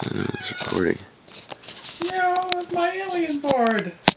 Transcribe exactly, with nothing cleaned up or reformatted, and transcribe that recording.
I know, it's recording. No, it's my alien board.